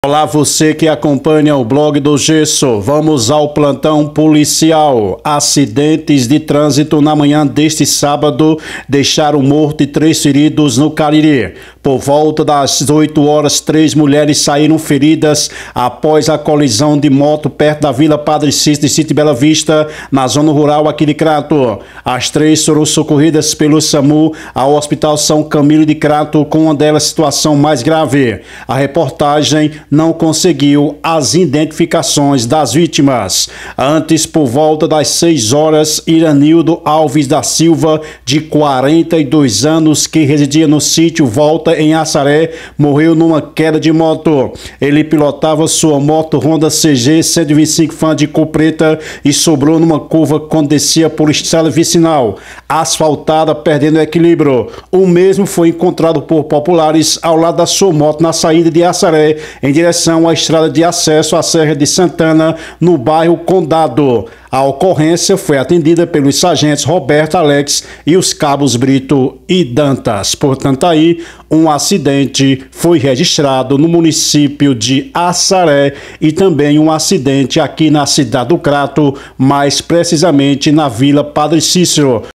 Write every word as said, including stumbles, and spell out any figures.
Olá, você que acompanha o blog do Gesso. Vamos ao plantão policial. Acidentes de trânsito na manhã deste sábado deixaram morto e três feridos no Cariri. Por volta das oito horas, três mulheres saíram feridas após a colisão de moto perto da Vila Padre Cícero de Sítio Bela Vista, na zona rural aqui de Crato. As três foram socorridas pelo SAMU ao Hospital São Camilo de Crato, com uma delas situação mais grave. A reportagem não conseguiu as identificações das vítimas. Antes, por volta das seis horas, Iranildo Alves da Silva, de quarenta e dois anos, que residia no sítio Volta, em Assaré, morreu numa queda de moto. Ele pilotava sua moto Honda C G cento e vinte e cinco Fan de cor preta e sobrou numa curva quando descia por estrada vicinal, asfaltada, perdendo o equilíbrio. O mesmo foi encontrado por populares ao lado da sua moto na saída de Assaré, em direção à estrada de acesso à Serra de Santana, no bairro Condado. A ocorrência foi atendida pelos sargentos Roberto Alex e os cabos Brito e Dantas. Portanto, aí, um acidente foi registrado no município de Assaré e também um acidente aqui na cidade do Crato, mais precisamente na Vila Padre Cícero.